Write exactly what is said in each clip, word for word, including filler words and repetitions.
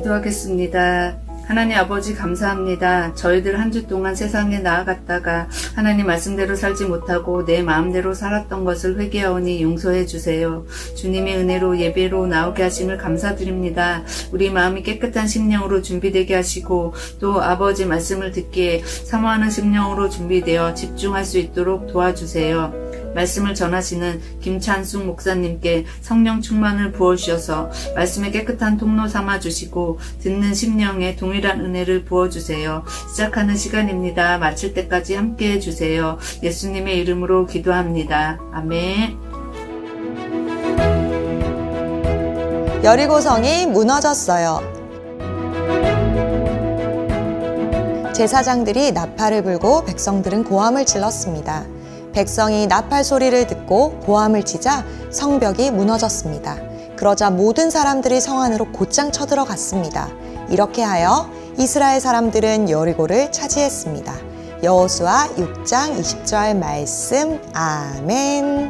기도하겠습니다. 하나님 아버지 감사합니다. 저희들 한 주 동안 세상에 나아갔다가 하나님 말씀대로 살지 못하고 내 마음대로 살았던 것을 회개하오니 용서해 주세요. 주님의 은혜로 예배로 나오게 하심을 감사드립니다. 우리 마음이 깨끗한 심령으로 준비되게 하시고 또 아버지 말씀을 듣기에 사모하는 심령으로 준비되어 집중할 수 있도록 도와주세요. 말씀을 전하시는 김찬숙 목사님께 성령 충만을 부어주셔서 말씀의 깨끗한 통로 삼아주시고 듣는 심령에 동일한 은혜를 부어주세요. 시작하는 시간입니다. 마칠 때까지 함께해 주세요. 예수님의 이름으로 기도합니다. 아멘. 여리고성이 무너졌어요. 제사장들이 나팔을 불고 백성들은 고함을 질렀습니다. 백성이 나팔 소리를 듣고 고함을 치자 성벽이 무너졌습니다. 그러자 모든 사람들이 성 안으로 곧장 쳐들어갔습니다. 이렇게 하여 이스라엘 사람들은 여리고를 차지했습니다. 여호수아 육 장 이십 절 말씀. 아멘.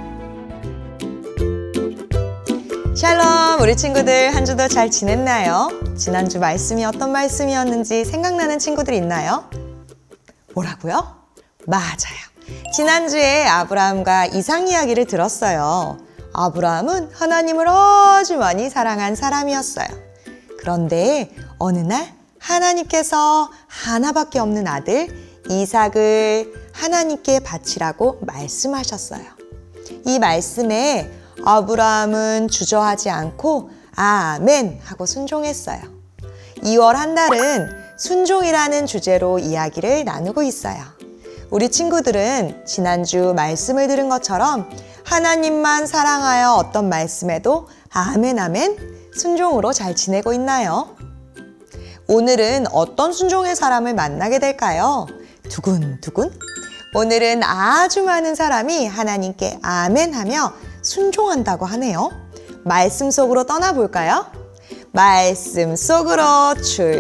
샬롬, 우리 친구들 한 주도 잘 지냈나요? 지난주 말씀이 어떤 말씀이었는지 생각나는 친구들 있나요? 뭐라고요? 맞아요. 지난주에 아브라함과 이삭 이야기를 들었어요. 아브라함은 하나님을 아주 많이 사랑한 사람이었어요. 그런데 어느 날 하나님께서 하나밖에 없는 아들 이삭을 하나님께 바치라고 말씀하셨어요. 이 말씀에 아브라함은 주저하지 않고 아멘 하고 순종했어요. 이월 한 달은 순종이라는 주제로 이야기를 나누고 있어요. 우리 친구들은 지난주 말씀을 들은 것처럼 하나님만 사랑하여 어떤 말씀에도 아멘 아멘 순종으로 잘 지내고 있나요? 오늘은 어떤 순종의 사람을 만나게 될까요? 두근두근. 오늘은 아주 많은 사람이 하나님께 아멘 하며 순종한다고 하네요. 말씀 속으로 떠나볼까요? 말씀 속으로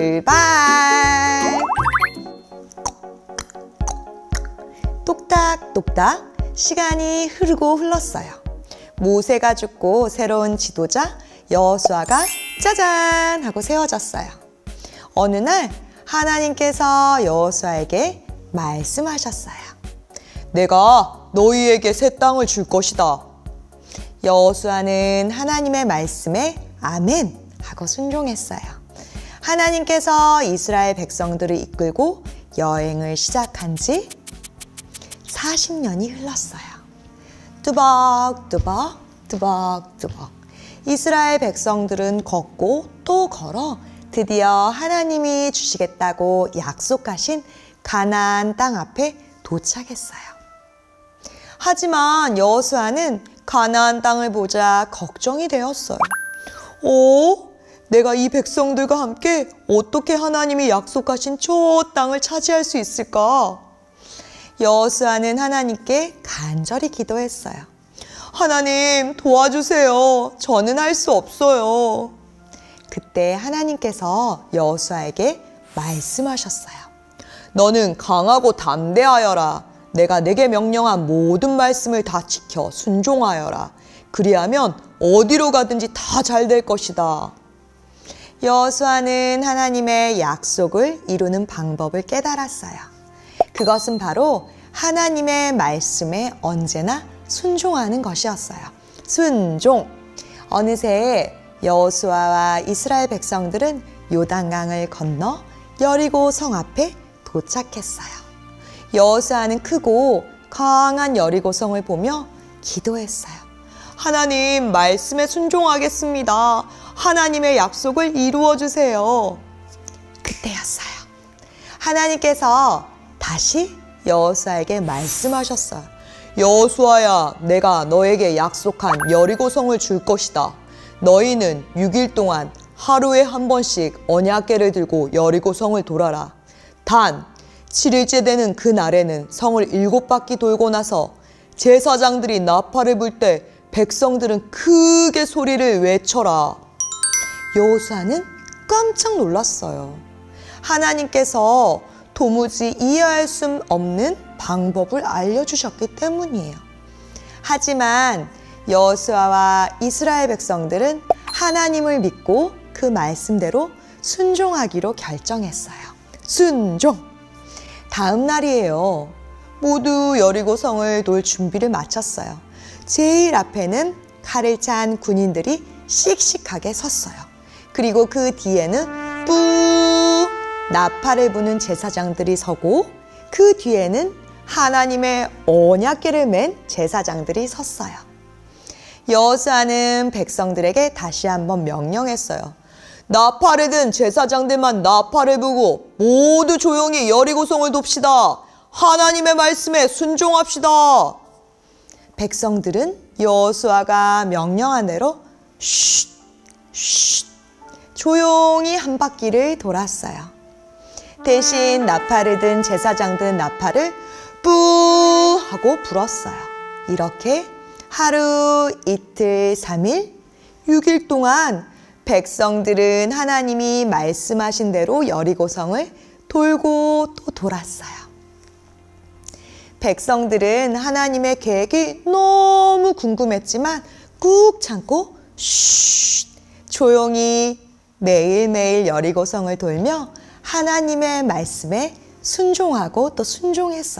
출발! 똑딱똑딱 시간이 흐르고 흘렀어요. 모세가 죽고 새로운 지도자 여호수아가 짜잔 하고 세워졌어요. 어느 날 하나님께서 여호수아에게 말씀하셨어요. 내가 너희에게 새 땅을 줄 것이다. 여호수아는 하나님의 말씀에 아멘 하고 순종했어요. 하나님께서 이스라엘 백성들을 이끌고 여행을 시작한 지 사십 년이 흘렀어요. 뚜벅뚜벅 뚜벅뚜벅 이스라엘 백성들은 걷고 또 걸어 드디어 하나님이 주시겠다고 약속하신 가나안 땅 앞에 도착했어요. 하지만 여호수아는 가나안 땅을 보자 걱정이 되었어요. 오, 내가 이 백성들과 함께 어떻게 하나님이 약속하신 저 땅을 차지할 수 있을까? 여호수아는 하나님께 간절히 기도했어요. 하나님 도와주세요. 저는 할 수 없어요. 그때 하나님께서 여호수아에게 말씀하셨어요. 너는 강하고 담대하여라. 내가 내게 명령한 모든 말씀을 다 지켜 순종하여라. 그리하면 어디로 가든지 다 잘 될 것이다. 여호수아는 하나님의 약속을 이루는 방법을 깨달았어요. 그것은 바로 하나님의 말씀에 언제나 순종하는 것이었어요. 순종! 어느새 여호수아와 이스라엘 백성들은 요단강을 건너 여리고 성 앞에 도착했어요. 여호수아는 크고 강한 여리고 성을 보며 기도했어요. 하나님, 말씀에 순종하겠습니다. 하나님의 약속을 이루어 주세요. 그때였어요. 하나님께서 다시 여호수아에게 말씀하셨어요. 여호수아야, 내가 너에게 약속한 여리고성을 줄 것이다. 너희는 육 일 동안 하루에 한 번씩 언약궤를 들고 여리고성을 돌아라. 단 칠 일째 되는 그 날에는 성을 일곱 바퀴 돌고 나서 제사장들이 나팔을 불 때 백성들은 크게 소리를 외쳐라. 여호수아는 깜짝 놀랐어요. 하나님께서 도무지 이해할 수 없는 방법을 알려주셨기 때문이에요. 하지만 여호수아와 이스라엘 백성들은 하나님을 믿고 그 말씀대로 순종하기로 결정했어요. 순종! 다음 날이에요. 모두 여리고성을 돌 준비를 마쳤어요. 제일 앞에는 칼을 찬 군인들이 씩씩하게 섰어요. 그리고 그 뒤에는 뿌 나팔을 부는 제사장들이 서고 그 뒤에는 하나님의 언약궤를 맨 제사장들이 섰어요. 여호수아는 백성들에게 다시 한번 명령했어요. 나팔을 든 제사장들만 나팔을 부고 모두 조용히 여리고성을 돕시다. 하나님의 말씀에 순종합시다. 백성들은 여호수아가 명령한 대로 쉿, 쉿 조용히 한 바퀴를 돌았어요. 대신 나팔을 든 제사장들은 나팔을 뿌 하고 불었어요. 이렇게 하루, 이틀, 삼일, 육일 동안 백성들은 하나님이 말씀하신 대로 여리고성을 돌고 또 돌았어요. 백성들은 하나님의 계획이 너무 궁금했지만 꾹 참고 쉿 조용히 매일매일 여리고성을 돌며 하나님의 말씀에 순종하고 또 순종했어요.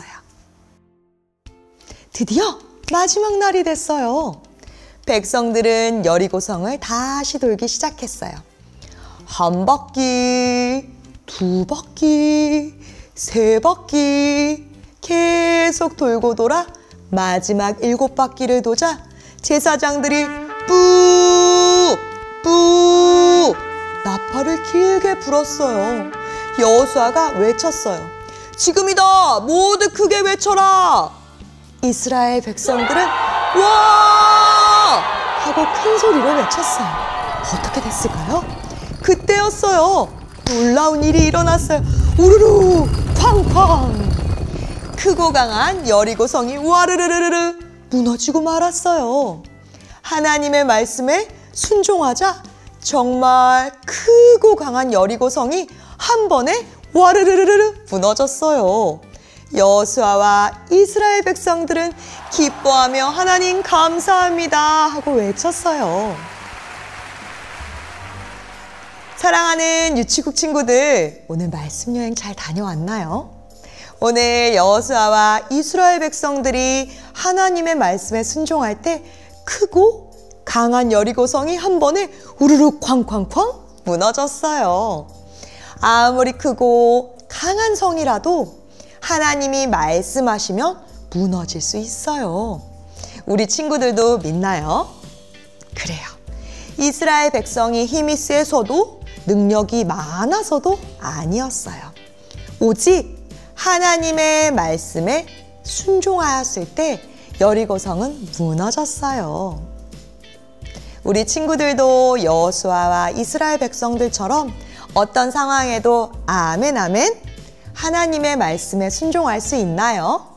드디어 마지막 날이 됐어요. 백성들은 여리고성을 다시 돌기 시작했어요. 한 바퀴, 두 바퀴, 세 바퀴 계속 돌고 돌아 마지막 일곱 바퀴를 도자 제사장들이 뿌! 뿌! 나팔을 길게 불었어요. 여호수아가 외쳤어요. 지금이다! 모두 크게 외쳐라! 이스라엘 백성들은 와! 하고 큰 소리로 외쳤어요. 어떻게 됐을까요? 그때였어요. 놀라운 일이 일어났어요. 우르르 쾅쾅. 크고 강한 여리고성이 와르르르르 무너지고 말았어요. 하나님의 말씀에 순종하자 정말 크고 강한 여리고성이 한 번에 와르르르르 무너졌어요. 여호수아와 이스라엘 백성들은 기뻐하며 하나님 감사합니다 하고 외쳤어요. 사랑하는 유치국 친구들, 오늘 말씀 여행 잘 다녀왔나요? 오늘 여호수아와 이스라엘 백성들이 하나님의 말씀에 순종할 때 크고 강한 여리고성이 한 번에 우르르 쾅쾅쾅 무너졌어요. 아무리 크고 강한 성이라도 하나님이 말씀하시면 무너질 수 있어요. 우리 친구들도 믿나요? 그래요. 이스라엘 백성이 힘이 세서도 능력이 많아서도 아니었어요. 오직 하나님의 말씀에 순종하였을 때 여리고성은 무너졌어요. 우리 친구들도 여호수아와 이스라엘 백성들처럼 어떤 상황에도 아멘 아멘 하나님의 말씀에 순종할 수 있나요?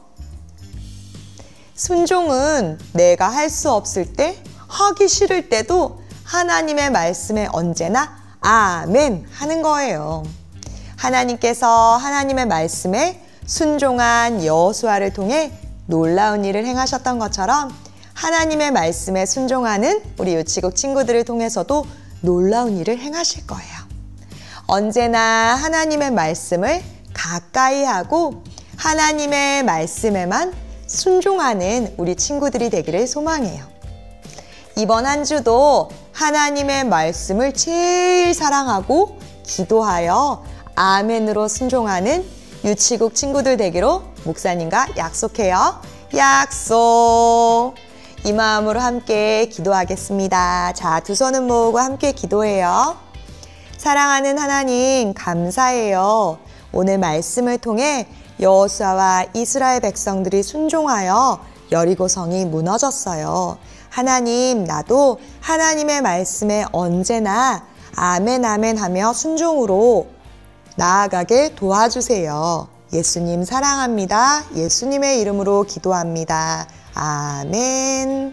순종은 내가 할 수 없을 때, 하기 싫을 때도 하나님의 말씀에 언제나 아멘 하는 거예요. 하나님께서 하나님의 말씀에 순종한 여호수아를 통해 놀라운 일을 행하셨던 것처럼 하나님의 말씀에 순종하는 우리 유치국 친구들을 통해서도 놀라운 일을 행하실 거예요. 언제나 하나님의 말씀을 가까이 하고 하나님의 말씀에만 순종하는 우리 친구들이 되기를 소망해요. 이번 한 주도 하나님의 말씀을 제일 사랑하고 기도하여 아멘으로 순종하는 유치국 친구들 되기로 목사님과 약속해요. 약속! 이 마음으로 함께 기도하겠습니다. 자, 두 손은 모으고 함께 기도해요. 사랑하는 하나님, 감사해요. 오늘 말씀을 통해 여호수아와 이스라엘 백성들이 순종하여 여리고성이 무너졌어요. 하나님, 나도 하나님의 말씀에 언제나 아멘 아멘 하며 순종으로 나아가게 도와주세요. 예수님 사랑합니다. 예수님의 이름으로 기도합니다. 아멘.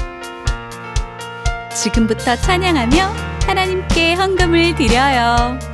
지금부터 찬양하며 하나님께 헌금을 드려요.